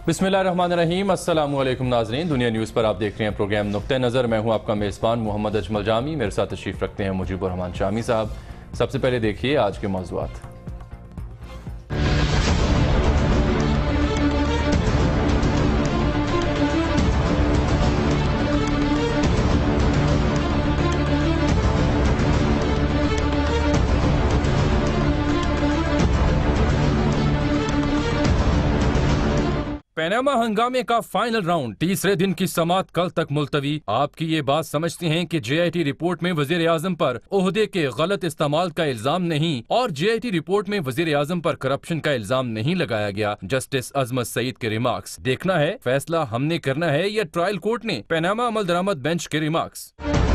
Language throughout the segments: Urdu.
बिस्मिल्लाहिर्रहमानिर्रहीम। अस्सलाम वालेकुम नाज़रीन, दुनिया न्यूज़ पर आप देख रहे हैं प्रोग्राम नुक्ते नज़र। मैं हूं आपका मेज़बान मोहम्मद अजमल जामी। मेरे साथ तशरीफ़ रखते हैं मुजीबुर रहमान शामी साहब। सबसे पहले देखिए आज के मौज़ूआत। पनामा हंगामे का फाइनल राउंड, तीसरे दिन की समाअत कल तक मुलतवी। आपकी ये बात समझते हैं कि JIT रिपोर्ट में वजीर आजम पर ओहदे के गलत इस्तेमाल का इल्जाम नहीं और JIT रिपोर्ट में वजीर आजम पर करप्शन का इल्जाम नहीं लगाया गया। जस्टिस अजमत सईद के रिमार्क्स। देखना है फैसला हमने करना है या ट्रायल कोर्ट ने। पनामा अमल दरामद बेंच के रिमार्क्स।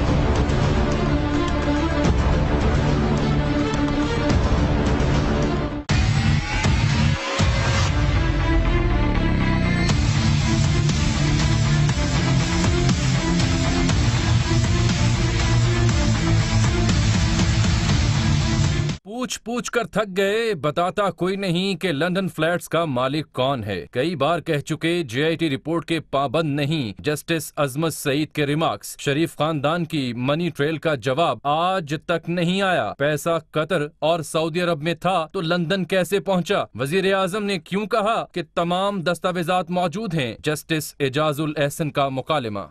पूछ पूछ कर थक गए, बताता कोई नहीं कि लंदन फ्लैट्स का मालिक कौन है। कई बार कह चुके JIT रिपोर्ट के पाबंद नहीं। जस्टिस अजमत सईद के रिमार्क्स। शरीफ खानदान की मनी ट्रेल का जवाब आज तक नहीं आया। पैसा कतर और सऊदी अरब में था तो लंदन कैसे पहुंचा? वजीर आजम ने क्यों कहा कि तमाम दस्तावेजात मौजूद हैं? जस्टिस एजाजुल एहसन का मुकालमा।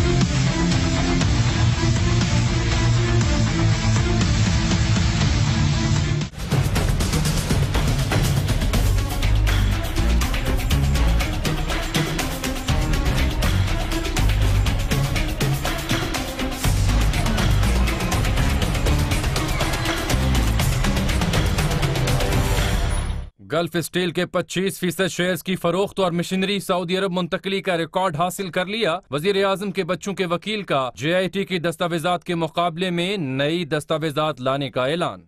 गल्फ स्टील के 25% शेयर्स की फरोख्त और मशीनरी सऊदी अरब मुंतकली का रिकॉर्ड हासिल कर लिया। वजीर आजम के बच्चों के वकील का JIT की दस्तावेजात के मुकाबले में नई दस्तावेजात लाने का ऐलान।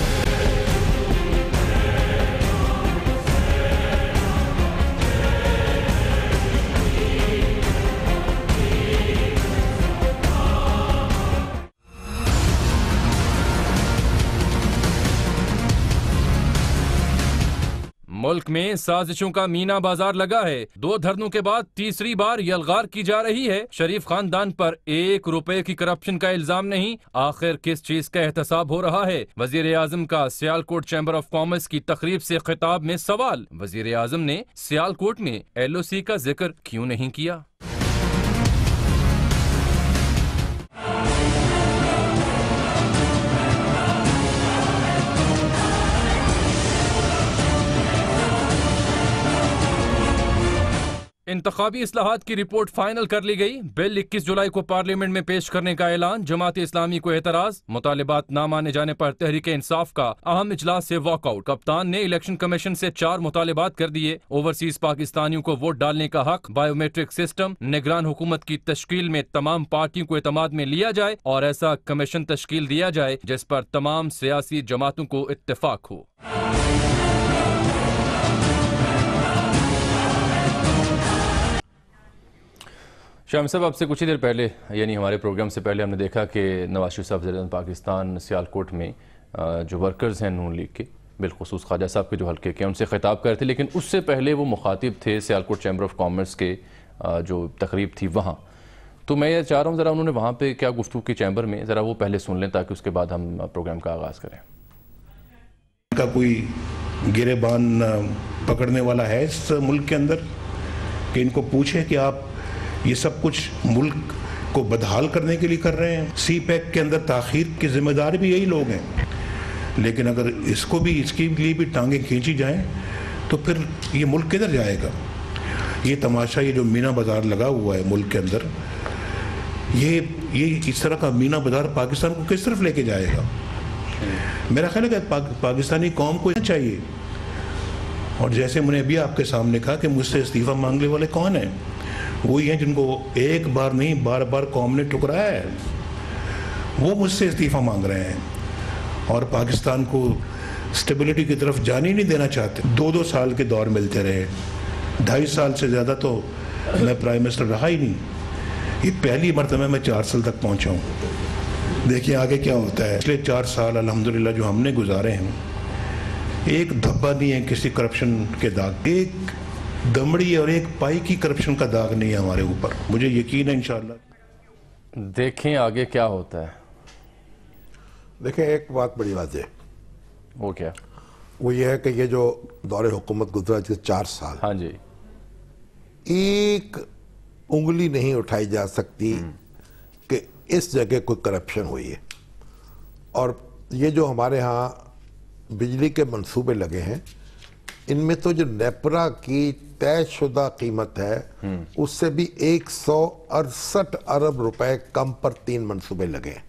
मुल्क में साजिशों का मीना बाजार लगा है। 2 धरनों के बाद तीसरी बार यलगार की जा रही है। शरीफ खानदान पर 1 रुपए की करप्शन का इल्जाम नहीं। आखिर किस चीज का एहतसाब हो रहा है? वजीर आजम का सियालकोट चैम्बर ऑफ कॉमर्स की तकरीब से खिताब में सवाल। वजीर आजम ने सियालकोट में LOC का जिक्र क्यों नहीं किया? इंतखाबी इस्लाहात की रिपोर्ट फाइनल कर ली गई। बिल 21 जुलाई को पार्लियामेंट में पेश करने का ऐलान। जमात इस्लामी को एतराज। मुतालिबात न माने जाने पर तहरीक इंसाफ का अहम इजलास से वॉकआउट। कप्तान ने इलेक्शन कमीशन से 4 मुतालिबात कर दिए। ओवरसीज पाकिस्तानियों को वोट डालने का हक, बायोमेट्रिक सिस्टम, निगरान हुकूमत की तश्कील में तमाम पार्टियों को एतमाद में लिया जाए और ऐसा कमीशन तश्कील दिया जाए जिस पर तमाम सियासी जमातों को इत्तेफाक हो। शाम साहब, आपसे कुछ ही देर पहले यानी हमारे प्रोग्राम से पहले हमने देखा कि नवाज शरीफ साहब वज़ीर-ए-आज़म पाकिस्तान सियालकोट में जो वर्कर्स हैं नून लीग के, बिलखुसूस ख्वाजा साहब के जो हल्के के, उनसे खिताब कर रहे थे। लेकिन उससे पहले वो मुखातिब थे सियालकोट चैम्बर ऑफ कॉमर्स के जो तकरीब थी वहाँ। तो मैं ये चाह रहा हूँ ज़रा उन्होंने वहाँ पर क्या गुफ्तगू की चैम्बर में, ज़रा वो पहले सुन लें ताकि उसके बाद हम प्रोग्राम का आगाज़ करें। का कोई गिरेबान पकड़ने वाला है इस मुल्क के अंदर कि इनको पूछे कि आप ये सब कुछ मुल्क को बदहाल करने के लिए कर रहे हैं? CPEC के अंदर ताख़ीर के जिम्मेदार भी यही लोग हैं। लेकिन अगर इसके लिए भी टांगें खींची जाएं तो फिर ये मुल्क किधर जाएगा? ये तमाशा, ये जो मीना बाज़ार लगा हुआ है मुल्क के अंदर, ये इस तरह का मीना बाज़ार पाकिस्तान को किस तरफ लेके जाएगा? मेरा ख्याल है कि पाकिस्तानी कौम को चाहिए। और जैसे मैंने अभी आपके सामने कहा कि मुझसे इस्तीफ़ा मांगने वाले कौन हैं? वही हैं जिनको एक बार नहीं बार बार कौम ने ठुकराया है। वो मुझसे इस्तीफ़ा मांग रहे हैं और पाकिस्तान को स्टेबिलिटी की तरफ जाने ही नहीं देना चाहते। 2-2 साल के दौर मिलते रहे, 2.5 साल से ज़्यादा तो मैं प्राइम मिनिस्टर रहा ही नहीं। ये पहली मरतबा मैं 4 साल तक पहुँचा हूँ। देखिए आगे क्या होता है। पिछले 4 साल अल्हम्दुलिल्लाह जो हमने गुजारे हैं, एक धब्बा नहीं है किसी करप्शन के दाग। एक दमड़ी और एक पाई की करप्शन का दाग नहीं है हमारे ऊपर। मुझे यकीन है इंशाअल्लाह। देखें आगे क्या होता है। देखें, एक बात बड़ी बात है, वो क्या? वो ये है कि ये जो दौरे हुकूमत गुजरा जिसे 4 साल, हाँ जी, एक उंगली नहीं उठाई जा सकती कि इस जगह कोई करप्शन हुई है। और ये जो हमारे यहाँ बिजली के मंसूबे लगे हैं, इनमें तो जो नेपरा की तयशुदा कीमत है उससे भी 168 अरब रुपए कम पर 3 मंसूबे लगे हैं।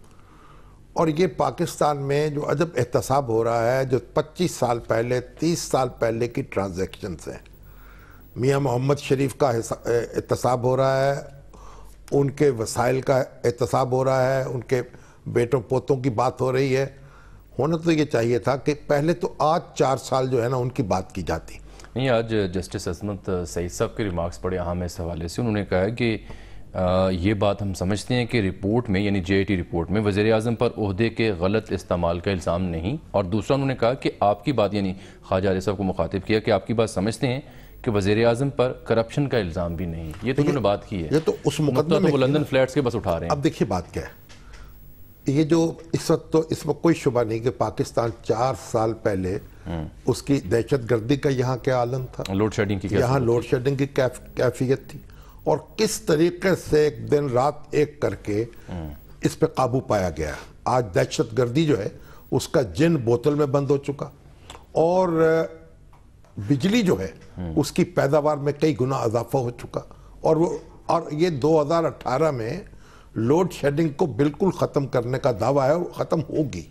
और ये पाकिस्तान में जो अजब एहतसाब हो रहा है, जो 25 साल पहले 30 साल पहले की ट्रांजैक्शंस हैं, मियां मोहम्मद शरीफ का एहतसाब हो रहा है, उनके वसाइल का एहतसाब हो रहा है, उनके बेटों पोतों की बात हो रही है। होना तो ये चाहिए था कि पहले तो आज 4 साल जो है ना उनकी बात की जाती। नहीं, आज जस्टिस अजमत सईद साहब के रिमार्क्स पढ़े अहम इस हवाले से। उन्होंने कहा है कि ये बात हम समझते हैं कि रिपोर्ट में, यानी JIT रिपोर्ट में वज़ीर आज़म पर ओहदे के गलत इस्तेमाल का इल्ज़ाम नहीं। और दूसरा उन्होंने कहा कि आपकी बात, यानी ख्वाजा आरिफ साहब को मुखातिब किया कि आपकी बात समझते हैं कि वज़ीर आज़म पर करप्शन का इल्ज़ाम भी नहीं। ये तो उन्होंने बात की है। ये तो उस मुकदमे में वो लंदन फ्लैट्स के बस उठा रहे हैं। अब देखिए बात क्या है, ये जो इस वक्त तो इसमें कोई शुबा नहीं कि पाकिस्तान 4 साल पहले उसकी दहशतगर्दी का यहाँ क्या आलम था, लोड शेडिंग की यहाँ लोड शेडिंग की कैफियत थी, और किस तरीके से एक दिन रात एक करके इस पे काबू पाया गया। आज दहशतगर्दी जो है उसका जिन बोतल में बंद हो चुका, और बिजली जो है उसकी पैदावार में कई गुना इजाफा हो चुका। और ये 2018 में लोड शेडिंग को बिल्कुल खत्म करने का दावा है, और खत्म होगी।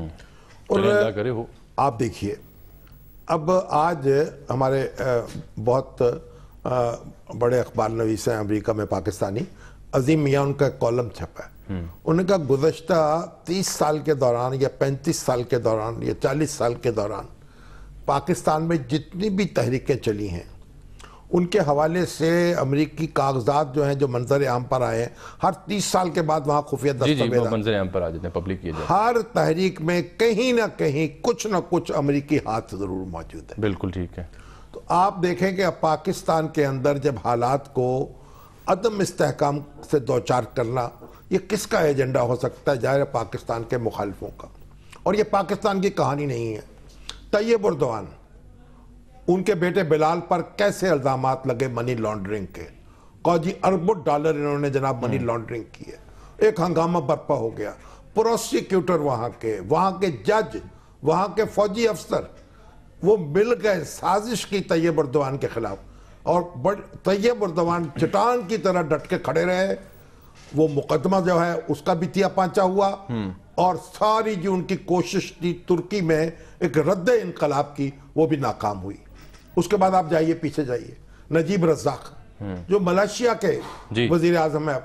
और आप देखिए, अब आज हमारे बहुत बड़े अखबार नवीस हैं अमेरिका में पाकिस्तानी, अजीम मियाँ, उनका कॉलम छपा है। उन्होंने कहा गुज़श्ता 30 साल के दौरान या 35 साल के दौरान या 40 साल के दौरान पाकिस्तान में जितनी भी तहरीकें चली हैं उनके हवाले से अमरीकी कागजात जो हैं, जो मंजर आम पर आए हैं, हर 30 साल के बाद वहाँ खुफिया दस्तावेज़ मंजर आम पर आ जाते हैं, पब्लिक किए जाते हैं। हर तहरीक में कहीं ना कहीं कुछ ना कुछ अमरीकी हाथ ज़रूर मौजूद है। बिल्कुल ठीक है। तो आप देखें कि अब पाकिस्तान के अंदर जब हालात को अदम इस्तेहकाम से दो चार करना, ये किसका एजेंडा हो सकता है? जाहिर पाकिस्तान के मुखालिफों का। और ये पाकिस्तान की कहानी नहीं है। तैयब उर्दवान, उनके बेटे बिलाल पर कैसे इल्जामात लगे मनी लॉन्ड्रिंग के, कौजी अरबों डॉलर इन्होंने जनाब मनी लॉन्ड्रिंग की है। एक हंगामा बर्पा हो गया। प्रोसिक्यूटर वहाँ के जज, वहाँ के फौजी अफसर, वो मिल गए, साजिश की तैयब उर्दवान के खिलाफ, और तैयब उर्दवान चट्टान की तरह डट के खड़े रहे। वो मुकदमा जो है उसका भी तिया पांचा हुआ, और सारी जो उनकी कोशिश थी तुर्की में एक रद्द इनकलाब की, वो भी नाकाम हुई। उसके बाद आप जाइए, पीछे जाइए, नजीब रज़ाक जो मलेशिया के वजीर आजम है,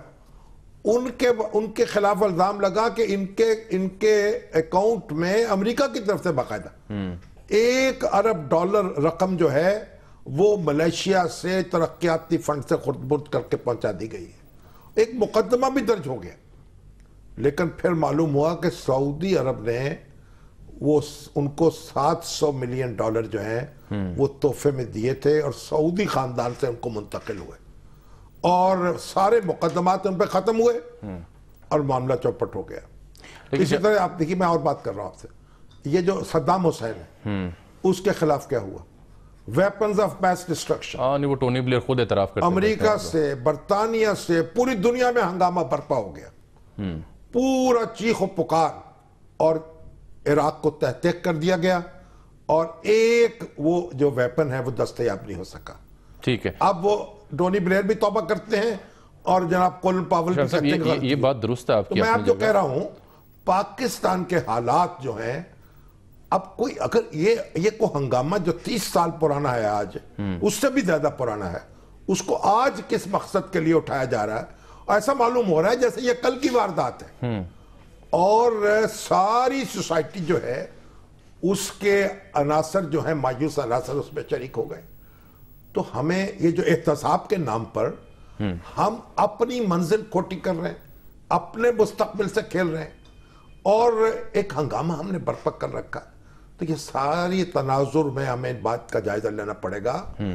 उनके खिलाफ इल्जाम लगा कि इनके अकाउंट में अमेरिका की तरफ से बाकायदा 1 अरब डॉलर रकम जो है वो मलेशिया से तरक्याती फंड से खुर्द-बुर्द करके पहुंचा दी गई है। एक मुकदमा भी दर्ज हो गया, लेकिन फिर मालूम हुआ कि सऊदी अरब ने वो उनको 700 मिलियन डॉलर जो हैं वो तोहफे में दिए थे, और सऊदी खानदान से उनको मुंतकिल हुए, और सारे मुकदमात उन पर खत्म हुए और मामला चौपट हो गया। इसी तरह आप देखिए, मैं और बात कर रहा हूं आपसे, ये जो सद्दाम हुसैन है उसके खिलाफ क्या हुआ? वेपन्स ऑफ मैस डिस्ट्रक्शन, वो टोनी ब्लेयर खुद एतराफ करते हैं, अमेरिका से, बरतानिया से, पूरी दुनिया में हंगामा बर्पा हो गया, पूरा चीख और पुकार, और इराक को तहतीक कर दिया गया, और एक वो जो वेपन है वो दस्तयाब नहीं हो सका। ठीक है, अब वो टोनी ब्लेयर भी तौबा करते हैं, और जनाब कोलिन पावल भी कहते हैं ये बात दुरुस्त है आपकी। तो मैं आप जो कह रहा हूं, पाकिस्तान के हालात जो हैं, अब कोई अगर ये को हंगामा जो 30 साल पुराना है आज, उससे भी ज्यादा पुराना है, उसको आज किस मकसद के लिए उठाया जा रहा है? ऐसा मालूम हो रहा है जैसे ये कल की वारदात है, और सारी सोसाइटी जो है उसके अनासर जो है, मायूस अनासर, उसमें शरीक हो गए। तो हमें ये जो एहतसाब के नाम पर हम अपनी मंजिल खोटी कर रहे हैं, अपने मुस्तकबिल से खेल रहे हैं, और एक हंगामा हमने बर्पा कर रखा है। तो ये सारी तनाजुर में हमें बात का जायजा लेना पड़ेगा,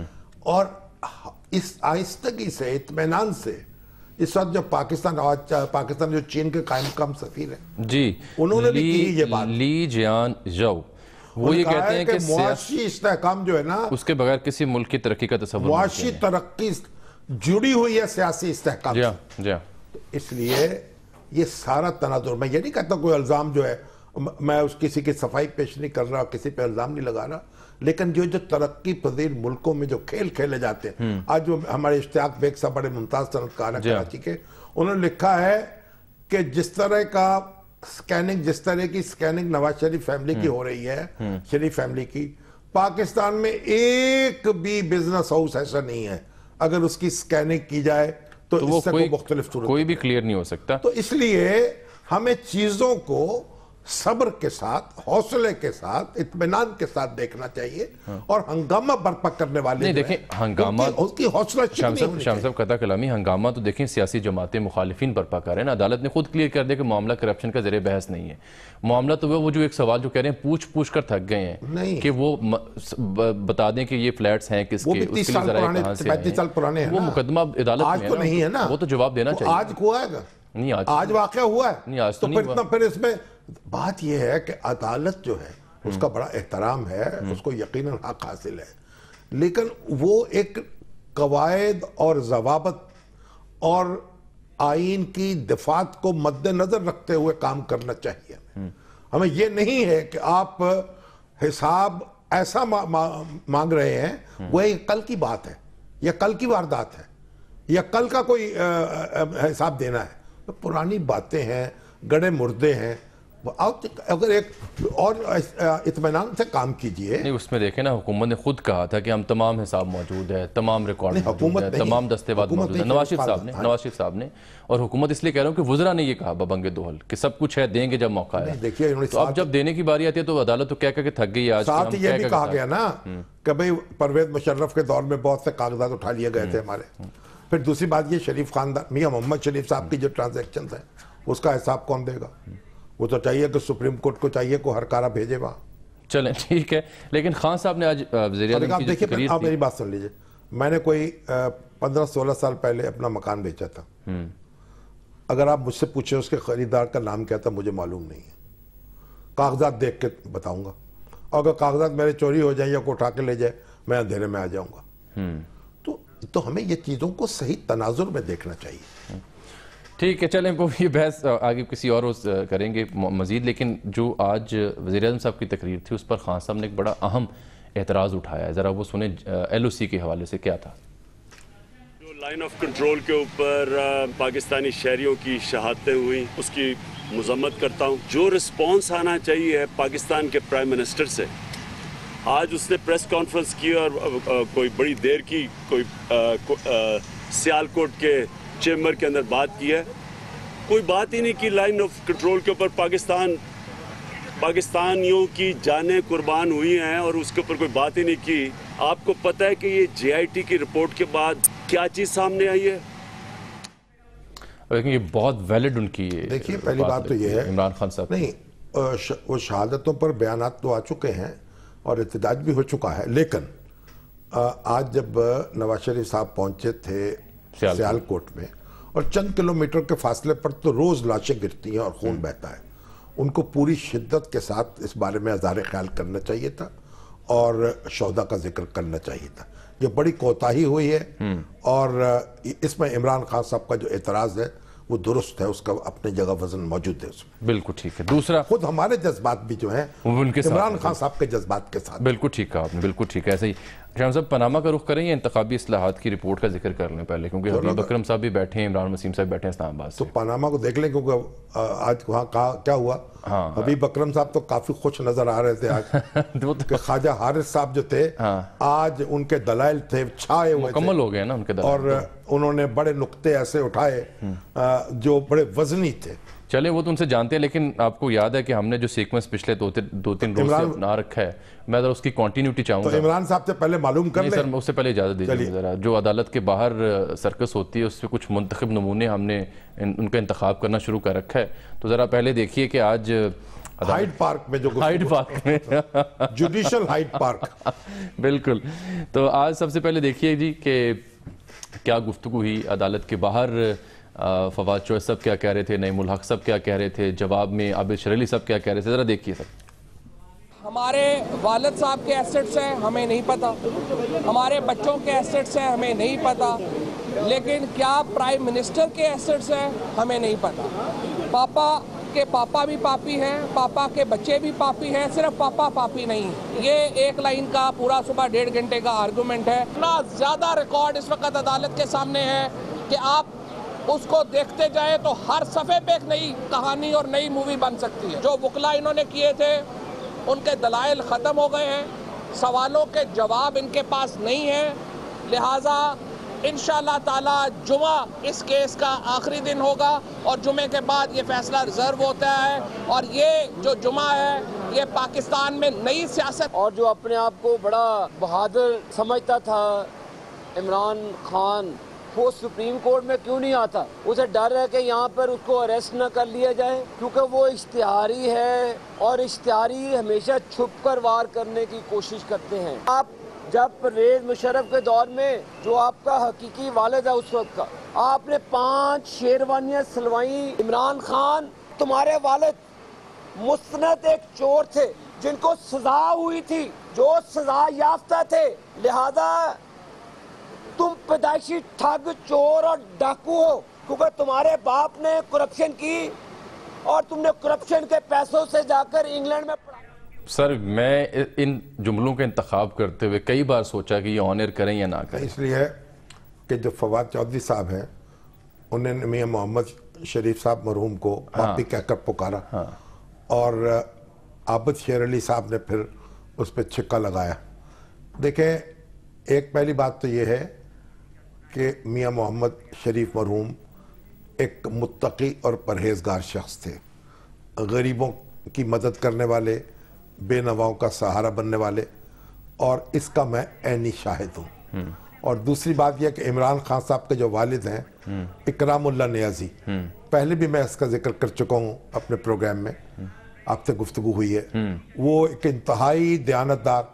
اور اس آہستگی سے، اطمینان سے، اس وقت جو پاکستان جو چین کے قائم مقام سفیر ہیں جی انہوں نے بھی کی یہ بات، لی جیان ژو، وہ یہ کہتے ہیں کہ معاشی استحکام جو ہے نا اس کے بغیر کسی ملک کی ترقی کا تصور معاشی ترقی جڑی ہوئی ہے سیاسی استحکام سے۔ جی اس لیے یہ سارا تناظر، میں یہ نہیں کہتا کوئی الزام جو ہے میں اس کسی کی صفائی پیش نہیں کر رہا، کسی پہ الزام نہیں لگا رہا، لیکن جو ترقی پذیر ملکوں میں جو کھیل کھیلے جاتے ہیں، آج جو ہمارے اشتیاق بیگ صاحب بڑے ممتاز صنعت کار ہیں کراچی کے، انہوں نے لکھا ہے کہ جس طرح کی سکیننگ نواز شریف فیملی کی ہو رہی ہے، شریف فیملی کی، پاکستان میں ایک بھی بزنس ہاؤس ایسا نہیں ہے اگر اس کی سکیننگ کی جائے تو اس سے کوئی مختلف صورت کوئی بھی کلیئر نہیں ہو سکتا۔ تو اس لیے ہمیں چیزوں کو صبر کے ساتھ، حوصلے کے ساتھ، اطمینان کے ساتھ دیکھنا چاہیے، اور ہنگامہ برپا کرنے والے نہیں دیکھیں ہنگامہ اس کی حوصلہ شام صاحب قطع کلامی، ہنگامہ تو دیکھیں سیاسی جماعتیں مخالفین برپا کر رہے ہیں، عدالت نے خود کلیئر کر دیا کہ معاملہ کرپشن کا زیر بحث نہیں ہے، معاملہ تو وہ جو ایک سوال جو کہہ رہے ہیں پوچھ کر تھک گئے ہیں کہ وہ بتا دیں کہ یہ فلیٹس ہیں کس کے، اس کے لیے ذرائع کہاں سے آئے ہیں، وہ مقدمہ عدالت میں ہے نا، وہ تو جواب دینا چاہیے۔ آج ہوا ہے نہیں آج واقعہ ہوا ہے، نہیں آج تو نہیں ہوا۔ پھر اس میں بات یہ ہے کہ عدالت جو ہے اس کا بڑا احترام ہے، اس کو یقیناً حق حاصل ہے، لیکن وہ ایک قواعد اور ضوابط اور آئین کی دفعات کو مد نظر رکھتے ہوئے کام کرنا چاہیے۔ ہمیں یہ نہیں ہے کہ آپ حساب ایسا مانگ رہے ہیں وہ ایک کل کی بات ہے یا کل کی واردات ہے یا کل کا کوئی حساب دینا ہے، پرانی باتیں ہیں، گڑے مردے ہیں، اگر ایک اور اطمینان سے کام کیجئے۔ نہیں اس میں دیکھیں نا حکومت نے خود کہا تھا کہ ہم تمام حساب موجود ہے، تمام ریکارڈ موجود ہے، تمام دستاویز موجود ہے، نواز شریف صاحب نے، اور حکومت اس لیے کہہ رہا ہوں کہ وزراء نے یہ کہا بابنگ دوہل کہ سب کچھ ہے، دیں گے جب موقع ہے، تو اب جب دینے کی باری آتی ہے تو عدالت تو کہہ کے تھک گئی آج۔ ساتھ یہ بھی کہا گیا نا کہ بھئی پرویز مشرف کے دور میں بہت سے کاغذات اٹھا لیے گئے تھے ہمارے۔ پھر دوسری بات یہ شریف خاندان میاں محمد شریف صاحب کی جو ٹرانزیکشنز ہیں اس کا حساب کون دے گا؟ وہ تو چاہیے کہ سپریم کورٹ کو چاہیے کو ہر کارا بھیجے وہاں۔ چلیں ٹھیک ہے، لیکن خان صاحب نے آج وزیر اعظم کی جو تقریر آپ میری بات سن لیجئے، میں نے کوئی 15-16 سال پہلے اپنا مکان بیچا تھا، اگر آپ مجھ سے پوچھیں اس کے خریدار کا نام کیا تھا مجھے معلوم نہیں ہے، کاغذات دیکھ کے بتاؤں گا، اور اگر کاغذات میرے چوری ہو جائیں یا کوئی اٹھا کے لے جائے میں اندھیرے میں آ جاؤں گا۔ تو ہمیں یہ چیزوں کو صحیح تناظر میں دیکھنا چاہیے۔ ٹھیک ہے، چلیں وہ یہ بحث آگے کسی اور روز کریں گے مزید، لیکن جو آج وزیر اعظم صاحب کی تقریر تھی اس پر خان صاحب نے ایک بڑا اہم اعتراض اٹھایا ہے، ذرا وہ سنیں ایل او سی کے حوالے سے کیا تھا۔ جو لائن آف کنٹرول کے اوپر پاکستانی شہریوں کی شہادتیں ہوئی اس کی مذمت کرتا ہوں۔ جو رسپانس آنا چاہیے پاکستان کے پرائم منسٹر سے، آج اس نے پریس کانفرنس کی اور کوئی بڑی دیر کی کوئی سیالکوٹ کے چیمبر کے اندر بات کی ہے، کوئی بات ہی نہیں کی لائن آف کنٹرول کے اوپر۔ پاکستانیوں کی جانیں قربان ہوئی ہیں اور اس کے اوپر کوئی بات ہی نہیں کی۔ آپ کو پتہ ہے کہ یہ جے آئی ٹی کی رپورٹ کے بعد کیا چیز سامنے آئی ہے؟ لیکن یہ بہت ویلڈ ان کی، دیکھیے پہلی بات تو یہ ہے عمران خان صاحب نہیں، وہ شہادتوں پر بیانات تو آ چکے ہیں اور احتجاج بھی ہو چکا ہے، لیکن آج جب نواز شریف صاحب پہنچے تھے سیالکوٹ میں اور چند کلومیٹر کے فاصلے پر تو روز لاشیں گرتی ہیں اور خون بہتا ہے، ان کو پوری شدت کے ساتھ اس بارے میں اظہار خیال کرنا چاہیے تھا اور شہداء کا ذکر کرنا چاہیے تھا۔ یہ بڑی کوتاہی ہوئی ہے اور اس میں عمران خان صاحب کا جو اعتراض ہے وہ درست ہے، اس کا اپنے جگہ وزن موجود ہے اس میں۔ بالکل ٹھیک ہے۔ دوسرا خود ہمارے جذبات بھی جو ہیں عمران خان صاحب کے جذبات کے ساتھ۔ بالکل ٹھیک کہا آپ نے، بالکل ٹھیک ہے۔ ایسے ہی شام صاحب پاناما کا رخ کریں یا انتخابی اصلاحات کی رپورٹ کا ذکر کر لیں پہلے، کیونکہ حبیب اکرم صاحب بھی بیٹھے ہیں، عمران وسیم صاحب بیٹھے ہیں اسلام آباد سے۔ تو پاناما کو دیکھ لیں، کیونکہ آج وہاں کیا ہوا، حبیب اکرم صاحب تو کافی خوش نظر آ رہے تھے آج کہ خواجہ حارث صاحب جو تھے آج ان کے دلائل تھے چھائے ہوئے، مکمل ہو گئے نا ان کے دلائل، اور انہوں نے بڑے نقطے ایسے اٹھائے جو بڑے وزنی تھے۔ چلے وہ تو ان سے جانتے ہیں، لیکن آپ کو یاد ہے کہ ہم نے جو سیکوینس پچھلے دو تین روز سے اپنا رکھا ہے، میں ذرا اس کی کنٹینیوٹی چاہوں گا۔ تو عمران صاحب سے پہلے معلوم کر لیں۔ نہیں سر، اس سے پہلے اجازت دیجیے ذرا، جو عدالت کے باہر سرکس ہوتی ہے اس سے کچھ منتخب نمونے ہم نے ان کا انتخاب کرنا شروع کر رکھا ہے، تو ذرا پہلے دیکھیے کہ آج ہائیڈ پارک میں جو ہائیڈ پارک میں جوڈیشل ہائیڈ پارک. بالکل. تو آج سب سے پہلے دیکھیے جی کہ کیا گفتگو ہوئی عدالت کے باہر. فواد چوہے صاحب کیا کہہ رہے تھے, نعیم الحق صاحب کیا کہہ رہے تھے, جواب میں عابد شیر علی صاحب کیا کہہ رہے تھے, ذرا دیکھیے سر. ہمارے والد صاحب کے ایسٹس ہیں ہمیں نہیں پتا, ہمارے بچوں کے ایسٹس ہیں ہمیں نہیں پتا, لیکن کیا پرائم منسٹر کے ایسٹس ہیں ہمیں نہیں پتا. پاپا کے پاپا بھی پاپی ہیں, پاپا کے بچے بھی پاپی ہیں, صرف پاپا پاپی نہیں. یہ ایک لائن کا پورا صبح 1.5 گھنٹے کا آرگومنٹ ہے. اتنا زیادہ ریکارڈ اس وقت عدالت کے سامنے ہے کہ آپ اس کو دیکھتے جائیں تو ہر صفحے پہ ایک نئی کہانی اور نئی مووی بن سکتی ہے. جو وکلا انہوں نے کیے تھے ان کے دلائل ختم ہو گئے ہیں, سوالوں کے جواب ان کے پاس نہیں ہیں, لہٰذا انشاءاللہ تعالی جمعہ اس کیس کا آخری دن ہوگا اور جمعے کے بعد یہ فیصلہ ریزرو ہوتا ہے. اور یہ جو جمعہ ہے یہ پاکستان میں نئی سیاست. اور جو اپنے آپ کو بڑا بہادر سمجھتا تھا عمران خان, وہ سپریم کورٹ میں کیوں نہیں آتا؟ اسے ڈر ہے کہ یہاں پر اس کو اریسٹ نہ کر لیا جائے, کیونکہ وہ اشتہاری ہے اور اشتہاری ہمیشہ چھپ کر وار کرنے کی کوشش کرتے ہیں. آپ جب پرویز مشرف کے دور میں جو آپ کا حقیقی والد ہے اس وقت کا, آپ نے 5 شیروانیاں سلوائیں. عمران خان تمہارے والد مستند ایک چور تھے جن کو سزا ہوئی تھی, جو سزا یافتہ تھے, لہذا تم پیدائشی ٹھگ, چور اور ڈاکو ہو, کیونکہ تمہارے باپ نے کرپشن کی اور تم نے کرپشن کے پیسوں سے جا کر انگلینڈ میں. سر میں ان جملوں کا انتخاب کرتے ہوئے کئی بار سوچا کہ یہ آنر کریں یا نہ کریں. اس لیے کہ جو فواد چودھری صاحب ہیں انہوں نے میاں محمد شریف صاحب مرحوم کو پاپی کہہ کر پکارا, اور عابد شیر علی صاحب نے پھر اس پہ چھکا لگایا. دیکھیں, ایک پہلی بات تو یہ ہے کہ میاں محمد شریف مرحوم ایک متقی اور پرہیزگار شخص تھے, غریبوں کی مدد کرنے والے, بے نواؤں کا سہارا بننے والے, اور اس کا میں عینی شاہد ہوں. اور دوسری بات یہ کہ عمران خان صاحب کے جو والد ہیں اکرام اللہ نیازی, پہلے بھی میں اس کا ذکر کر چکا ہوں اپنے پروگرام میں, آپ سے گفتگو ہوئی ہے. وہ ایک انتہائی دیانتدار,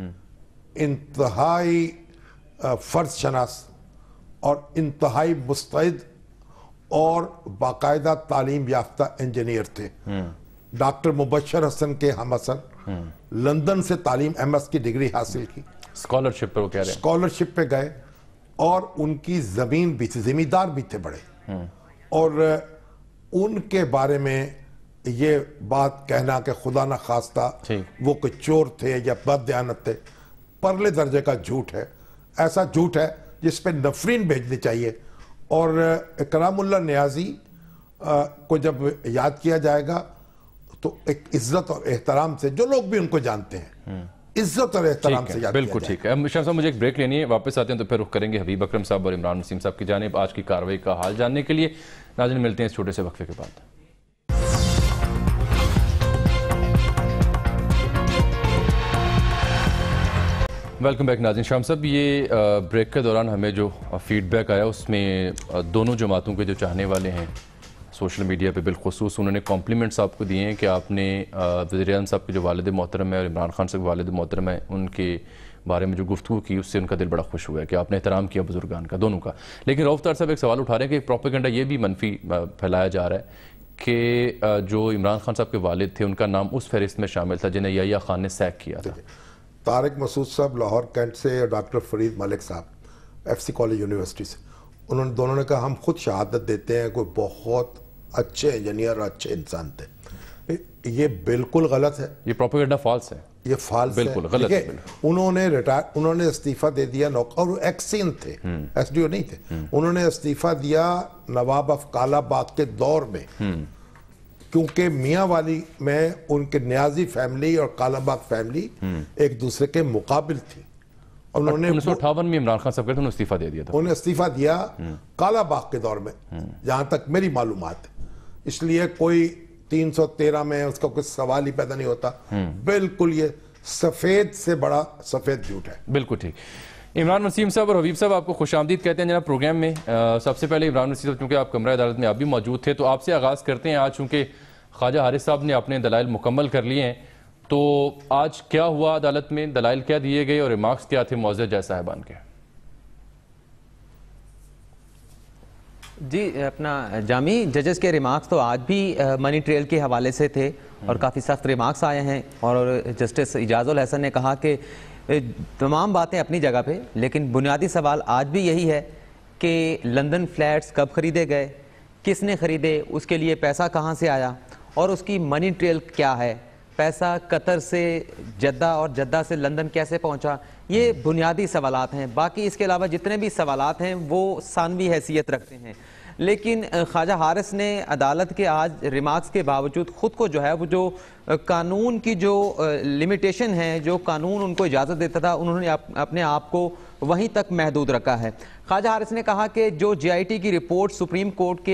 انتہائی فرض شناس اور انتہائی مستعد اور باقاعدہ تعلیم یافتہ انجینئر تھے. ڈاکٹر مبشر حسن کے ہم اثر, لندن سے تعلیم ایم ایس کی ڈگری حاصل کی, اسکالرشپ پر وہ کہہ رہے ہیں, اسکالرشپ پہ گئے, اور ان کی زمین بھی تھی, زمیندار بھی تھے بڑے. اور ان کے بارے میں یہ بات کہنا کہ خدا نہ خواستہ وہ کوئی چور تھے یا بد دیانت تھے, پرلے درجے کا جھوٹ ہے. ایسا جھوٹ ہے جس پہ نفرین بھیجنی چاہیے. اور اکرام اللہ نیازی کو جب یاد کیا جائے گا تو ایک عزت اور احترام سے, جو لوگ بھی ان کو جانتے ہیں, عزت اور احترام سے یاد کیا جائے. بالکل ٹھیک ہے. شاہ صاحب مجھے ایک بریک لینی ہے, واپس آتے ہیں تو پھر رخ کریں گے حبیب اکرم صاحب اور عمران وسیم صاحب کی جانب آج کی کارروائی کا حال جاننے کے لیے. ناظرین ملتے ہیں اس چھوٹے سے وقفے کے بعد. ویلکم بیک ناظرین. شام صاحب, یہ بریک کے دوران ہمیں جو فیڈ بیک آیا اس میں دونوں جماعتوں کے جو چاہنے والے ہیں سوشل میڈیا پہ بالخصوص, انہوں نے کمپلیمنٹس آپ کو دیے ہیں کہ آپ نے وزیر اعظم صاحب کے جو والد محترم ہے اور عمران خان صاحب کے والد محترم ہے ان کے بارے میں جو گفتگو کی اس سے ان کا دل بڑا خوش ہوا ہے کہ آپ نے احترام کیا بزرگان کا, دونوں کا. لیکن رؤف طاہر صاحب ایک سوال اٹھا رہے ہیں کہ ایک پروپیگنڈا یہ بھی منفی پھیلایا جا رہا ہے کہ جو عمران خان صاحب کے والد تھے ان کا نام اس فہرست میں شامل تھا جنہیں یحییٰ خان نے سیک کیا تھا. طارق مسعود صاحب لاہور کینٹ سے, اور ڈاکٹر فرید ملک صاحب ایف سی کالج یونیورسٹی سے, دونوں نے کہا ہم خود شہادت دیتے ہیں کوئی بہت اچھے انجینئر اور اچھے انسان تھے. یہ بالکل غلط ہے, یہ پروپیگنڈا فالس ہے, یہ فالس ہے. بالکل غلط ہے. انہوں نے استعفیٰ دے دیا, اور وہ ایکسین تھے, ایس ڈی او نہیں تھے. انہوں نے استعفیٰ دیا نواب آف کالا باغ کے دور میں, کیونکہ میاں والی میں ان کے نیازی فیملی اور کالا باغ فیملی ایک دوسرے کے مقابل تھی. انہوں نے 1958 میں عمران خان صاحب نے استعفیٰ دے دیا تھا. انہوں نے استعفیٰ دیا کالا باغ کے دور میں, جہاں تک میری معلومات ہے. اس لیے کوئی 313 میں اس کا کوئی سوال ہی پیدا نہیں ہوتا. بالکل یہ سفید سے بڑا سفید جھوٹ ہے. بالکل ٹھیک. عمران وسیم صاحب اور حبیب صاحب آپ کو خوش آمدید کہتے ہیں جناب پروگرام میں. سب سے پہلے عمران وسیم صاحب, چونکہ آپ کمرہ عدالت میں اب بھی موجود تھے تو آپ سے آغاز کرتے ہیں. آج چونکہ ख्वाजा हारिस साहब ने अपने दलाइल मुकम्मल कर लिए हैं, तो आज क्या हुआ अदालत में, दलाइल क्या दिए गए और रिमार्क्स क्या थे मौज़ज़ जज साहिबान के? जी अपना जामी, जजेस के रिमार्क्स तो आज भी मनी ट्रेल के हवाले से थे और काफ़ी सख्त रिमार्क्स आए हैं। और जस्टिस इजाज़ुल हसन ने कहा कि तमाम बातें अपनी जगह पे, लेकिन बुनियादी सवाल आज भी यही है कि लंदन फ्लैट्स कब ख़रीदे गए, किसने ख़रीदे, उसके लिए पैसा कहाँ से आया और उसकी मनी ट्रेल क्या है, पैसा कतर से जद्दा और जद्दा से लंदन कैसे पहुँचा। ये बुनियादी सवालात हैं। बाकी इसके अलावा जितने भी सवालात हैं वो सानवी हैसियत रखते हैं। लेकिन ख्वाजा हारिस ने अदालत के आज रिमार्क्स के बावजूद ख़ुद को जो है वो जो कानून की जो लिमिटेशन है, जो कानून उनको इजाज़त देता था, उन्होंने अपने आप को वहीं तक महदूद रखा है। ख्वाजा हारिस ने कहा कि जो JIT की रिपोर्ट सुप्रीम कोर्ट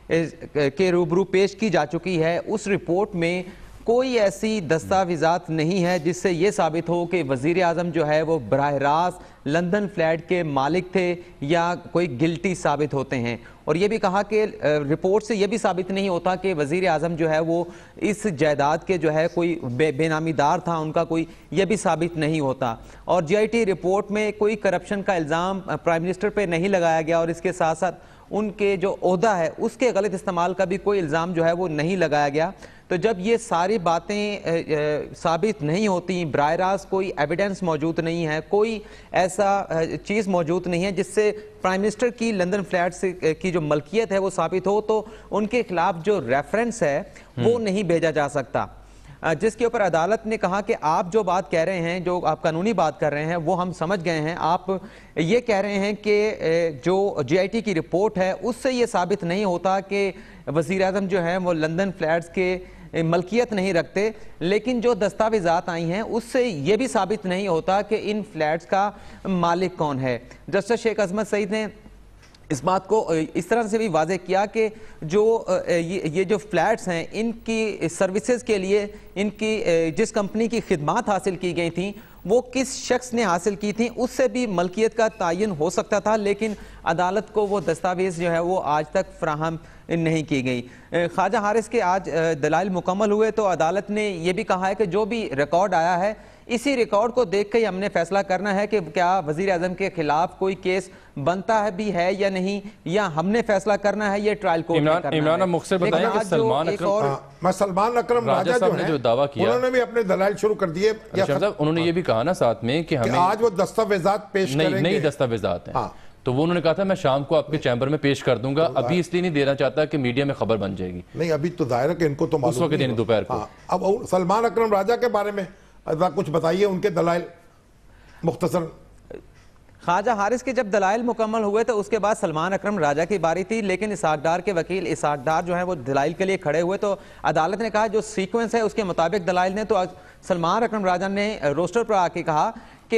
के रूबरू पेश की जा चुकी है, उस रिपोर्ट में कोई ऐसी दस्तावेज़ात नहीं है जिससे ये साबित हो कि वज़ीर आज़म जो है वो बराह रास्त लंदन फ्लैट के मालिक थे या कोई गिल्टी साबित होते हैं। और ये भी कहा कि रिपोर्ट से ये भी साबित नहीं होता कि वज़ीर आज़म जो है वो इस जायदाद के जो है कोई बेनामीदार था, उनका कोई ये भी साबित नहीं होता। और JIT रिपोर्ट में कोई करप्शन का इल्ज़ाम प्राइम मिनिस्टर पे नहीं लगाया गया और इसके साथ साथ उनके जो ओहदा है उसके गलत इस्तेमाल का भी कोई इल्ज़ाम जो है वो नहीं लगाया गया। तो जब ये सारी बातें साबित नहीं होती, बराह रास्त कोई एविडेंस मौजूद नहीं है, कोई ऐसा चीज़ मौजूद नहीं है जिससे प्राइम मिनिस्टर की लंदन फ्लैट्स की जो मलकियत है वो साबित हो, तो उनके खिलाफ जो रेफरेंस है वो नहीं भेजा जा सकता। जिसके ऊपर अदालत ने कहा कि आप जो बात कह रहे हैं, जो आप कानूनी बात कर रहे हैं, वो हम समझ गए हैं। आप ये कह रहे हैं कि जो JIT की रिपोर्ट है उससे ये साबित नहीं होता कि वज़ीर आज़म जो हैं वो लंदन फ्लैट्स के मलकियत नहीं रखते, लेकिन जो दस्तावेज़ात आई हैं उससे ये भी साबित नहीं होता कि इन फ्लैट्स का मालिक कौन है। जस्टिस शेख अज़मत सईद ने इस बात को इस तरह से भी वाज़ेह किया कि जो ये जो फ्लैट्स हैं इनकी सर्विसेज के लिए इनकी जिस कंपनी की खिदमात हासिल की गई थी वो किस शख्स ने हासिल की थी उससे भी मलकियत का तयन हो सकता था, लेकिन अदालत को वो दस्तावेज़ जो है वो आज तक फराहम नहीं की गई। ख्वाजा हारिस के आज दलाइल मुकम्मल हुए तो अदालत ने यह भी कहा है कि जो भी रिकॉर्ड आया है इसी रिकॉर्ड को देख के ही हमने फैसला करना है कि क्या वज़ीर आज़म के खिलाफ कोई केस बनता है भी है या नहीं, या हमने फैसला करना है ये ट्रायल कोर्ट में करना है। इमरान मुख्तर बताएं कि सलमान अकरम राजा जो है दावा किया उन्होंने भी अपने दलाइल शुरू कर दिए। उन्होंने ये भी कहा ना साथ में कि हमें आज वो दस्तावेज़ात पेश करेंगे, नई दस्तावेज़ात हैं, तो वो उन्होंने कहा था मैं शाम को आपके चैम्बर में पेश कर दूंगा। अभी इसलिए नहीं देना चाहता कि मीडिया में खबर बन जाएगी। नहीं, अभी तो जाहिर है कि इनको तो उस वक्त दोपहर को। अब सलमान अकरम राजा के बारे में कुछ बताइए, उनके दलाइल मुख्तसर। ख्वाजा हारिस के जब दलाइल मुकम्मल हुए तो उसके बाद सलमान अकरम राजा की बारी थी, लेकिन इसाक डार के वकील इसाक डार जो है वो दलाइल के लिए खड़े हुए तो अदालत ने कहा जो सीक्वेंस है उसके मुताबिक दलाइल ने, तो सलमान अकरम राजा ने रोस्टर पर आके कहा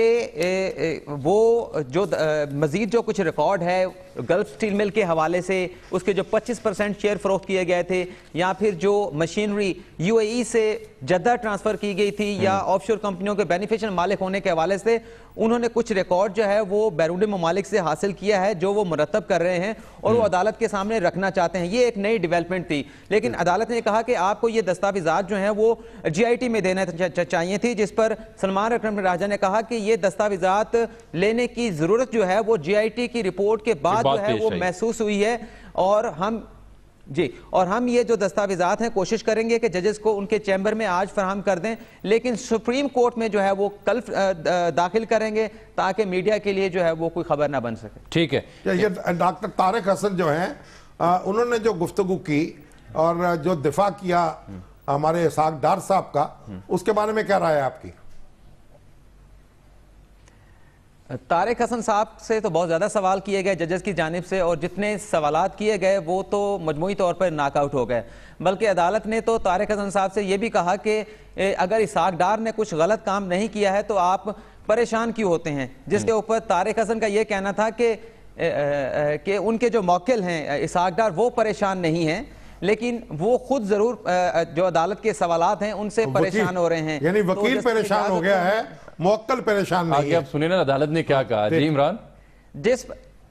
कि वो जो मज़ीद जो कुछ रिकॉर्ड है गल्फ स्टील मिल के हवाले से उसके जो 25% शेयर फरोख्त किए गए थे, या फिर जो मशीनरी UAE से जद्दा ट्रांसफ़र की गई थी या ऑफशोर कंपनियों के बेनिफिशियल मालिक होने के हवाले से उन्होंने कुछ रिकॉर्ड जो है वो बैरूनी ममालिक से हासिल किया है जो वो मुरतब कर रहे हैं और वो अदालत के सामने रखना चाहते हैं। ये एक नई डेवलपमेंट थी, लेकिन अदालत ने कहा कि आपको ये दस्तावेज़ात जो हैं वो JIT में देना चाहिए थी, जिस पर सलमान अकरम राजा ने कहा कि ये दस्तावेज़ात लेने की ज़रूरत जो है वो JIT की रिपोर्ट के बाद जो है वो महसूस हुई है। और हम ये जो दस्तावेज़ात हैं कोशिश करेंगे कि जजेस को उनके चैम्बर में आज फराहम कर दें, लेकिन सुप्रीम कोर्ट में जो है वो कल दाखिल करेंगे ताकि मीडिया के लिए जो है वो कोई खबर ना बन सके। ठीक है। ये डॉक्टर तारिक हसन जो हैं उन्होंने जो गुफ्तगू की और जो दिफा किया हमारे इसाक डार साहब का, उसके बारे में क्या राय है आपकी? तारिक हसन साहब से तो बहुत ज़्यादा सवाल किए गए जजेस की जानिब से, और जितने सवालात किए गए वो तो मजमूई तौर पर नाकआउट हो गए। बल्कि अदालत ने तो तारिक हसन साहब से ये भी कहा कि अगर इसाक डार ने कुछ गलत काम नहीं किया है तो आप परेशान क्यों होते हैं, जिसके ऊपर तारिक हसन का ये कहना था कि उनके जो मौकिल हैं इसाक डार वो परेशान नहीं हैं, लेकिन वो खुद जरूर जो अदालत के सवालात हैं उनसे परेशान हो रहे हैं। यानी वकील परेशान हो गया है, मुवक्किल परेशान नहीं है। आप सुनिए ना अदालत ने क्या कहा। जी इमरान।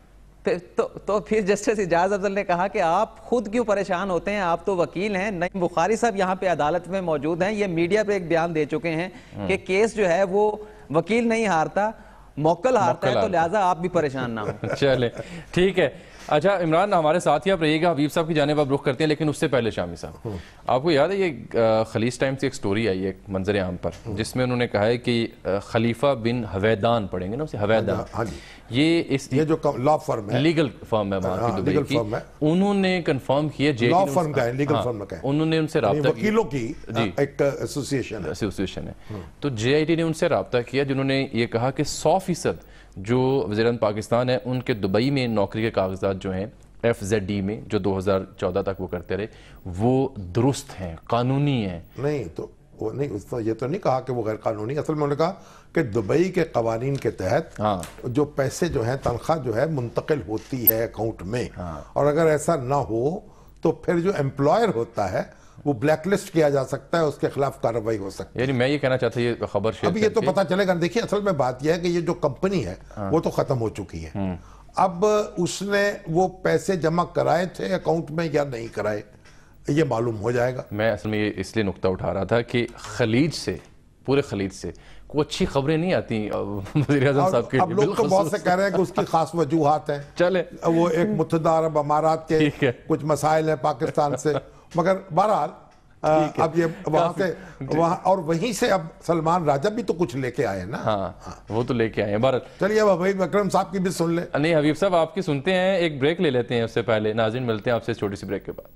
تو پھر جسٹس اجاز افضل نے کہا کہ آپ خود کیوں پریشان ہوتے ہیں, آپ تو وکیل ہیں. نعیم بخاری صاحب یہاں پہ عدالت میں موجود ہیں, یہ میڈیا پہ ایک بیان دے چکے ہیں کہ کیس جو ہے وہ وکیل نہیں ہارتا, موکل ہارتا ہے, تو لہٰذا آپ بھی پریشان نہ ہوں. چلیں ٹھیک ہے. اچھا عمران ہمارے ساتھ ہی آپ رہیے گا, حبیب صاحب کی جانب آپ رخ کرتے ہیں, لیکن اس سے پہلے شامی صاحب, آپ کو یاد ہے یہ خلیج ٹائم سے ایک سٹوری آئی ہے منظر عام پر, جس میں انہوں نے کہا ہے کہ خلیفہ بن حویدان پڑھیں گے نا اسے, حویدان, یہ جو لا فرم ہے, لیگل فرم ہے وہاں کی دبئی کی, انہوں نے کنفرم کیا لا فرم کا ہے, لیگل فرم کا ہے, انہوں نے ان سے رابطہ کیا, وکیلوں کی ایک ایسوسیشن ہے. تو جے آئی ٹی نے ان سے رابطہ کیا جنہوں نے یہ کہا کہ 100% جو وزیر اعظم پاکستان ہے ان کے دبئی میں نوکری کے کاغذات جو ہیں FZD میں جو 2014 تک وہ کرتے رہے وہ درست ہیں, قانونی ہیں. نہیں تو وہ نہیں, یہ تو نہیں کہا کہ وہ غیر قانونی, اصل میں انہوں نے کہا کہ دبئی کے قوانین کے تحت جو پیسے جو ہیں, تنخواہ جو ہے منتقل ہوتی ہے اکاؤنٹ میں, اور اگر ایسا نہ ہو تو پھر جو امپلائر ہوتا ہے وہ بلیک لسٹ کیا جا سکتا ہے, اس کے خلاف کارروائی ہو سکتی ہے. یعنی میں یہ کہنا چاہتا یہ خبر شیئر, اب یہ تو پتہ چلے گا. دیکھیے اصل میں بات یہ ہے کہ یہ جو کمپنی ہے وہ تو ختم ہو چکی ہے, اب اس نے وہ پیسے جمع کرائے تھے اکاؤنٹ میں یا نہیں کرائے یہ معلوم ہو جائے گا. میں اصل میں یہ اس لیے نقطہ اٹھا رہا تھا کہ خلیج سے, پورے خلیج سے کوئی اچھی خبریں نہیں آتی وزیر اعظم صاحب کے. اب لوگ تو بہت سے کہہ رہے ہیں کہ اس کی خاص وجوہات ہیں, چلے وہ ایک متحدہ عرب امارات کے کچھ مسائل ہیں پاکستان سے, مگر بہرحال اب یہ وہاں سے اور وہیں سے اب سلمان راجہ بھی تو کچھ لے کے آئے نا. ہاں وہ تو لے کے آئے ہیں. بہرحال چلیے اب حبیب اکرم صاحب کی بھی سن لیں. نہیں حبیب صاحب آپ کی سنتے ہیں, ایک بریک لے لیتے ہیں, اس سے پہلے ناظرین ملتے ہیں آپ سے چھوٹی سی بریک کے بعد.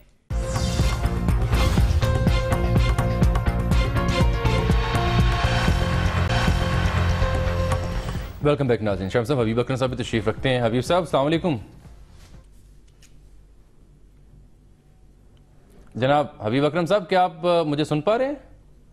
ویلکم بیک ناظرین. شاہد صاحب حبیب اکرم صاحب بھی تشریف رکھتے ہیں. حبیب صاحب السلام علیکم. جناب حبیب اکرم صاحب کیا آپ مجھے سن پا رہے ہیں؟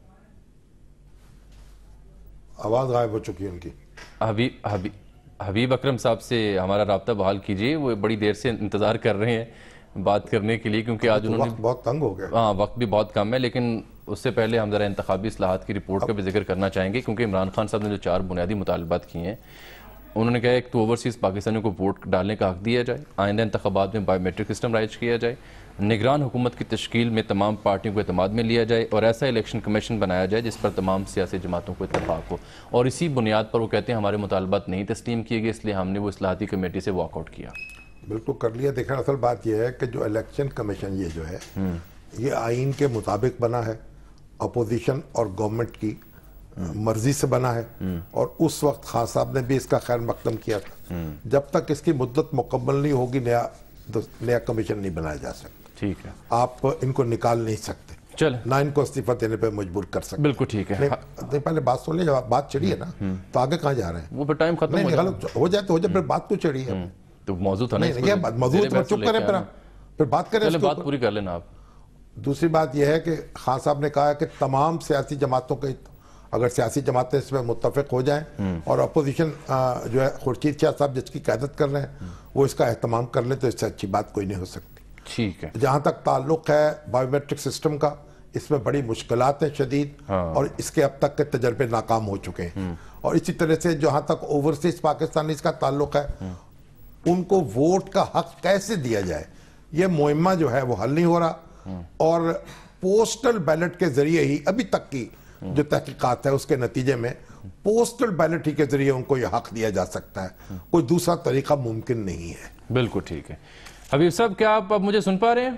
آواز غائب ہو چکی ہے ان کی. حبیب اکرم صاحب سے ہمارا رابطہ بحال کیجئے, وہ بڑی دیر سے انتظار کر رہے ہیں بات کرنے کے لیے, کیونکہ آج انہوں نے وقت بہت تنگ ہو گیا. ہاں وقت بھی بہت کم ہے, لیکن اس سے پہلے ہم ذرا انتخابی اصلاحات کی رپورٹ کا بھی ذکر کرنا چاہیں گے, کیونکہ عمران خان صاحب نے جو 4 بنیادی مطالبات کیے ہیں, انہوں نے کہا ایک تو اوورسیز پاکستانیوں کو ووٹ ڈالنے کا حق دیا جائے, آئندہ انتخابات میں بائیو میٹرک سسٹم رائج کیا جائے, نگران حکومت کی تشکیل میں تمام پارٹیوں کو اعتماد میں لیا جائے, اور ایسا الیکشن کمیشن بنایا جائے جس پر تمام سیاسی جماعتوں کو اتفاق ہو. اور اسی بنیاد پر وہ کہتے ہیں ہمارے مطالبات نہیں تسلیم کیے گئے, اس لیے ہم نے وہ اصلاحاتی کمیٹی سے واک آؤٹ کیا. بالکل کر لیا. دیکھیں اصل بات یہ ہے کہ جو الیکشن کمیشن یہ جو ہے یہ آئین کے مطابق بنا ہے, اپوزیشن اور گورنمنٹ کی مرضی سے بنا ہے, اور اس وقت خان صاحب نے بھی اس کا خیر مقدم کیا تھا. جب تک اس کی مدت مکمل نہیں ہوگی نیا کمیشن نہیں بنایا جا سکتا. ٹھیک ہے, آپ ان کو نکال نہیں سکتے, چلے نہ ان کو استعفیٰ دینے پہ مجبور کر سکتے. بالکل ٹھیک ہے. پہلے بات سن لیں, جب بات چڑھی ہے نا تو آگے کہاں جا رہے ہیں, وہ پھر ٹائم ختم ہو جائے تو ہو جائے, پھر بات تو چڑھی ہے, تو موضوع تھا نا, موضوع چپ کریں پھر بات کریں, بات پوری کر لینا آپ. دوسری بات یہ ہے کہ خان صاحب نے کہا کہ تمام سیاسی جماعتوں کے, اگر سیاسی جماعتیں اس میں متفق ہو جائیں اور اپوزیشن جو ہے خورشید شاہ صاحب جس کی قیادت کر رہے ہیں وہ اس کا اہتمام کر لیں, تو اس سے اچھی بات کوئی نہیں ہو سکتی. ٹھیک ہے. جہاں تک تعلق ہے بائیو میٹرک سسٹم کا, اس میں بڑی مشکلات ہیں شدید, اور اس کے اب تک کے تجربے ناکام ہو چکے ہیں. اور اسی طرح سے جہاں تک اوورسیز پاکستانیز کا تعلق ہے, ان کو ووٹ کا حق کیسے دیا جائے, یہ معمہ جو ہے وہ حل نہیں ہو رہا. اور پوسٹل بیلٹ کے ذریعے ہی ابھی تک کی جو تحقیقات ہے اس کے نتیجے میں پوسٹل بیلٹ ہی کے ذریعے ان کو یہ حق دیا جا سکتا ہے, کوئی دوسرا طریقہ ممکن نہیں ہے. بالکل ٹھیک ہے. حبیب صاحب کیا آپ اب مجھے سن پا رہے ہیں؟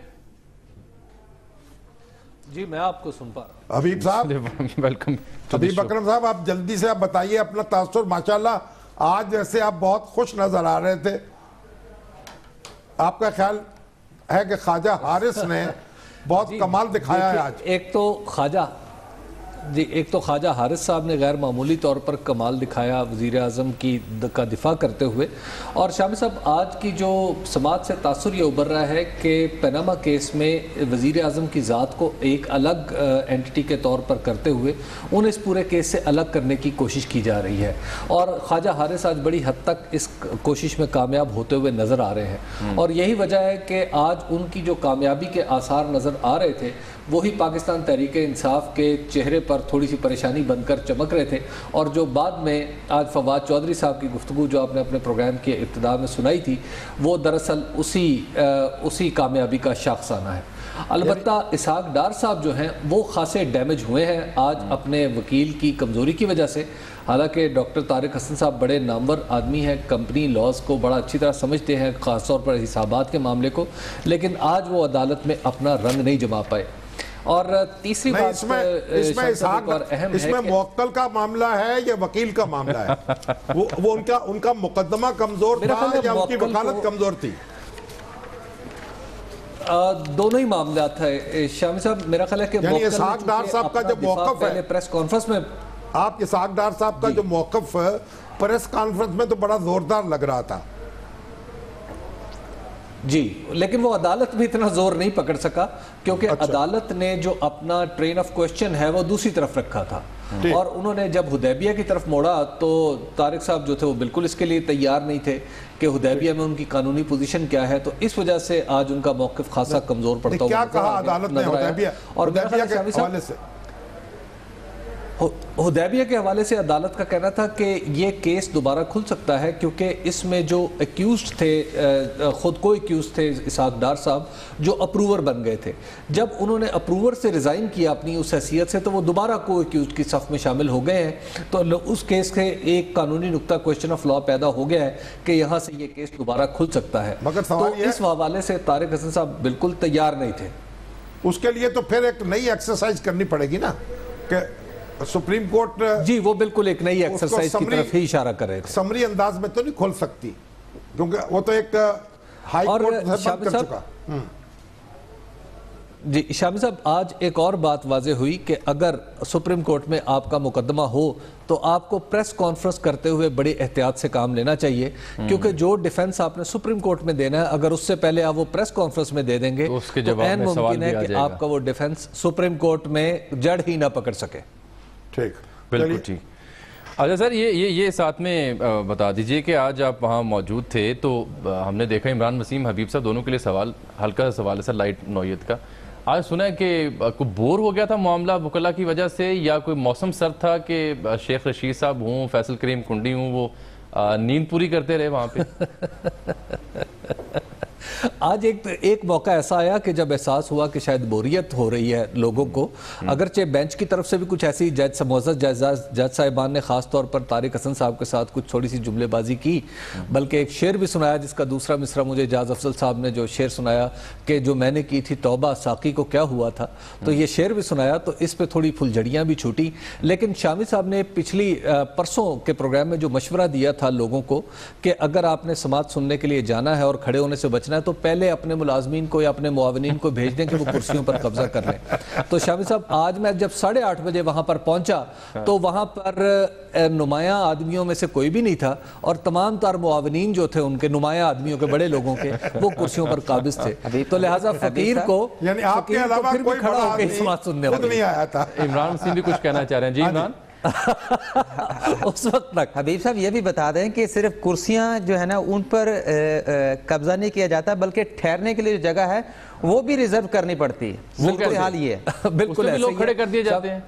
جی میں آپ کو سن پا رہا ہوں. حبیب صاحب ویلکم. حبیب اکرم صاحب آپ جلدی سے آپ بتائیے اپنا تاثر. ماشاءاللہ آج جیسے آپ بہت خوش نظر آ رہے تھے, آپ کا خیال ہے کہ خواجہ حارث نے بہت کمال دکھایا ہے آج؟ ایک تو خواجہ حارث صاحب نے غیر معمولی طور پر کمال دکھایا وزیر اعظم کا دفاع کرتے ہوئے. اور شامی صاحب آج کی جو سماعت سے تاثر یہ ابھر رہا ہے کہ پیناما کیس میں وزیر اعظم کی ذات کو ایک الگ اینٹی کے طور پر کرتے ہوئے انہیں اس پورے کیس سے الگ کرنے کی کوشش کی جا رہی ہے, اور خواجہ حارث آج بڑی حد تک اس کوشش میں کامیاب ہوتے ہوئے نظر آ رہے ہیں. اور یہی وجہ ہے کہ آج ان کی جو کامیابی کے آثار نظر آ رہے تھے وہی پاکستان تحریک انصاف کے چہرے پر تھوڑی سی پریشانی بن کر چمک رہے تھے، اور جو بعد میں آج فواد چودھری صاحب کی گفتگو جو آپ نے اپنے پروگرام کے ابتدا میں سنائی تھی، وہ دراصل اسی کامیابی کا شاخسانہ ہے۔ البتہ اسحاق ڈار صاحب جو ہیں وہ خاصے ڈیمیج ہوئے ہیں آج اپنے وکیل کی کمزوری کی وجہ سے۔ حالانکہ ڈاکٹر طارق حسن صاحب بڑے نامور آدمی ہیں، کمپنی لاز کو بڑا اچھی طرح سمجھتے ہیں، خاص طور پر حسابات کے معاملے کو، لیکن آج وہ عدالت میں اپنا رنگ نہیں جما پائے۔ اور تیسری بات اس میں موکل کا معاملہ ہے یا وکیل کا معاملہ ہے؟ وہ ان کا مقدمہ کمزور تھا یا ان کی وکالت کمزور تھی؟ دونوں ہی معاملات ہے شامی صاحب، میرا خیال ہے کہ یعنی اسحاق ڈار صاحب کا جو موقف ہے پریس کانفرنس میں، آپ اسحاق ڈار صاحب کا جو موقف پریس کانفرنس میں تو بڑا زوردار لگ رہا تھا جی، لیکن وہ عدالت بھی اتنا زور نہیں پکڑ سکا، کیونکہ عدالت نے جو اپنا ٹرین آف کوسچن ہے وہ دوسری طرف رکھا تھا، اور انہوں نے جب حدیبیہ کی طرف موڑا تو طارق صاحب جو تھے وہ بالکل اس کے لیے تیار نہیں تھے کہ حدیبیہ میں ان کی قانونی پوزیشن کیا ہے، تو اس وجہ سے آج ان کا موقف خاصا کمزور پڑتا ہوا کیا کہا عدالت نے حدیبیہ کے حوالے سے؟ حدیبیہ کے حوالے سے عدالت کا کہنا تھا کہ یہ کیس دوبارہ کھل سکتا ہے، کیونکہ اس میں جو ایکیوزڈ تھے، خود کو ایکیوزڈ تھے اسحاق ڈار صاحب، جو اپروور بن گئے تھے، جب انہوں نے اپروور سے ریزائن کیا اپنی اس حیثیت سے تو وہ دوبارہ کو ایکیوزڈ کی صف میں شامل ہو گئے ہیں، تو اس کیس سے ایک قانونی نقطہ کوسچن آف لا پیدا ہو گیا ہے کہ یہاں سے یہ کیس دوبارہ کھل سکتا ہے، تو اس حوالے سے طارق حسن صاحب بالکل تیار نہیں تھے۔ اس کے لیے تو پھر ایک نئی ایکسرسائز کرنی پڑے گی نا، کہ سپریم کورٹ جی وہ بالکل ایک نئی ایکسرسائز کی طرف ہی اشارہ کر رہے تھے، سمری انداز میں تو نہیں کھول سکتی، کیونکہ وہ تو ایک ہائی کورٹ سے بند کر چکا۔ جی شامی صاحب، آج ایک اور بات واضح ہوئی کہ اگر سپریم کورٹ میں آپ کا مقدمہ ہو تو آپ کو پریس کانفرنس کرتے ہوئے بڑی احتیاط سے کام لینا چاہیے، کیونکہ جو ڈیفنس آپ نے سپریم کورٹ میں دینا ہے اگر اس سے پہلے آپ وہ پریس کانفرنس میں دے دیں گے تو عین ممکن ہے کہ آپ کا وہ ڈیفنس سپریم کورٹ میں جڑ ہی نہ پکڑ سکے۔ ٹھیک، بالکل ٹھیک۔ اچھا سر، یہ ساتھ میں بتا دیجئے کہ آج آپ وہاں موجود تھے تو ہم نے دیکھا عمران وسیم حبیب صاحب دونوں کے لیے سوال، ہلکا سوال ہے سر، لائٹ نوعیت کا۔ آج سنا ہے کہ کوئی بور ہو گیا تھا معاملہ وکلا کی وجہ سے، یا کوئی موسم سرد تھا کہ شیخ رشید صاحب ہوں، فیصل کریم کنڈی ہوں، وہ نیند پوری کرتے رہے وہاں پہ؟ آج ایک موقع ایسا آیا کہ جب احساس ہوا کہ شاید بوریت ہو رہی ہے لوگوں کو، اگرچہ بینچ کی طرف سے بھی کچھ ایسی معزز جج صاحبان نے خاص طور پر طارق حسن صاحب کے ساتھ کچھ تھوڑی سی جملے بازی کی، بلکہ ایک شعر بھی سنایا جس کا دوسرا مصرع مجھے اجاز افضل صاحب نے جو شعر سنایا کہ جو میں نے کی تھی توبہ ساقی کو کیا ہوا تھا، تو یہ شعر بھی سنایا، تو اس پہ تھوڑی پھلجھڑیاں بھی چھوٹی۔ لیکن شامی صاحب نے پچھلی پرسوں کے پروگرام میں جو مشورہ دیا تھا لوگوں کو کہ اگر آپ نے سماعت سننے کے لیے جانا ہے اور کھڑے ہونے سے بچنا ہے تو پہلے اپنے ملازمین کو یا اپنے معاونین کو بھیج دیں کہ وہ کرسیوں پر قبضہ کر لیں۔ تو شامی صاحب آج میں جب 8:30 بجے وہاں پر پہنچا تو وہاں پر نمایاں آدمیوں میں سے کوئی بھی نہیں تھا، اور تمام تر معاونین جو تھے ان کے نمایاں آدمیوں کے بڑے لوگوں کے وہ کرسیوں پر قابض تھے، تو لہٰذا فقیر کو یعنی آپ کے علاوہ کوئی بڑا آدمی خود نہیں آیا تھا۔ عمران وسیم بھی کچھ کہنا چاہ رہے ہیں؟ جی عمران۔ اس وقت تک حبیب صاحب یہ بھی بتا دیں کہ صرف کرسیاں جو ہے نا ان پر قبضہ نہیں کیا جاتا، بلکہ ٹھہرنے کے لیے جو جگہ ہے وہ بھی ریزرو کرنی پڑتی ہے۔ بالکل حال یہ ہے، بالکل ایسے لوگ کھڑے کر دیے جاتے ہیں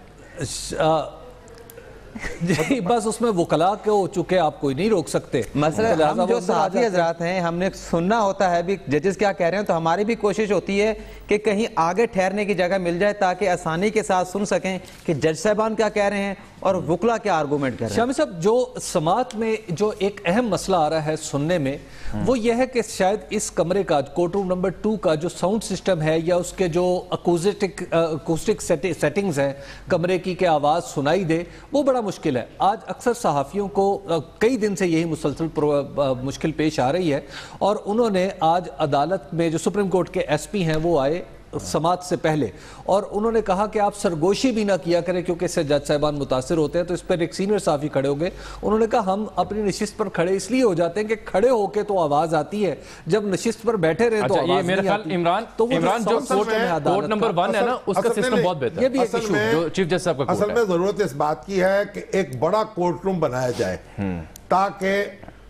جی، بس اس میں وکلا کو چکے آپ کوئی نہیں روک سکتے۔ مثلا ہم جو صحافی حضرات ہیں ہم نے سننا ہوتا ہے بھی ججز کیا کہہ رہے ہیں، تو ہماری بھی کوشش ہوتی ہے کہ کہیں آگے ٹھہرنے کی جگہ مل جائے تاکہ آسانی کے ساتھ سن سکیں کہ جج صاحبان کیا کہہ رہے ہیں اور وکلا کیا آرگومنٹ کر رہے ہیں۔ شامی صاحب، جو سماعت میں جو ایک اہم مسئلہ آ رہا ہے سننے میں، وہ یہ ہے کہ شاید اس کمرے کا کورٹ روم نمبر 2 کا جو ساؤنڈ سسٹم ہے یا اس کے جو اکوسٹک سیٹنگز ہیں کمرے کی کہ آواز سنائی دے، وہ بڑا مشکل ہے۔ آج اکثر صحافیوں کو کئی دن سے یہی مسلسل مشکل پیش آ رہی ہے، اور انہوں نے آج عدالت میں جو سپریم کورٹ کے ایس پی ہیں وہ آئے سماعت سے پہلے، اور انہوں نے کہا کہ آپ سرگوشی بھی نہ کیا کریں کیونکہ اس سے جج صاحبان متاثر ہوتے ہیں۔ تو اس پر ایک سینئر صحافی کھڑے ہو گئے، انہوں نے کہا ہم اپنی نشست پر کھڑے اس لیے ہو جاتے ہیں کہ کھڑے ہو کے تو آواز آتی ہے، جب نشست پر بیٹھے رہے تو آواز نہیں آتی۔ عمران جو کورٹ نمبر 1 ہے نا اس کا سسٹم بہت بہتر ہے۔ یہ بھی ایک ایشو ہے جو چیف جج صاحب کا اصل میں ضرورت اس بات کی ہے کہ ایک بڑا کورٹ روم بنایا جائے تاکہ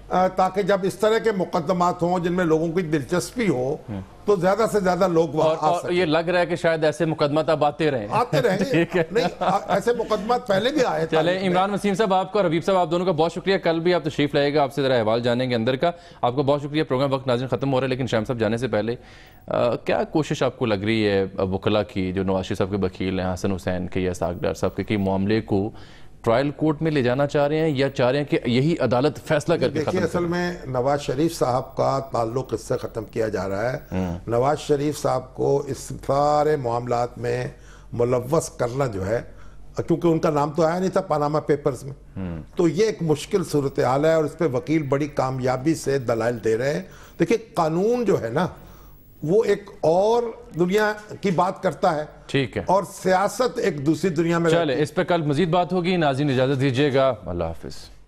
ताकि जब इस तरह के मुकदमात हों जिनमें लोगों की दिलचस्पी हो तो ज्यादा से ज्यादा लोग वहां आ और सकें। ये लग रहा है कि शायद ऐसे मुकदमा अब आते रहेंगे। ठीक है। नहीं, ऐसे मुकदमात पहले भी आए। चले, इमरान वसीम साहब आपका और हबीब साहब आप दोनों का बहुत शुक्रिया। कल भी आप तशरीफ लाएगा, आपसे जरा अहवाल जानेंगे अंदर का। आपको बहुत शुक्रिया। प्रोग्राम वक्त नाज़रीन खत्म हो रहा है, लेकिन शाम साहब जाने से पहले क्या कोशिश आपको लग रही है वकला की, जो नवाज शरीफ साहब के वकील हैं, हसन हुसैन के या साग डार साहब के, मामले को ट्रायल कोर्ट में ले जाना चाह रहे हैं या चाह रहे हैं कि यही अदालत फैसला करके खत्म? देखिए, असल में नवाज शरीफ साहब का ताल्लुक इससे ख़त्म किया जा रहा है। नवाज शरीफ साहब को इस सारे मामलात में मुलव्वस करना जो है, क्योंकि उनका नाम तो आया नहीं था पनामा पेपर्स में, तो ये एक मुश्किल सूरत हाल है और इस पर वकील बड़ी कामयाबी से दलाइल दे रहे हैं। देखिए, कानून जो है ना वो एक और दुनिया की बात करता है, ठीक है, और सियासत एक दूसरी दुनिया में। चले, इस पे कल मजीद बात होगी। नाज़रीन इजाजत दीजिएगा, अल्लाह हाफिज।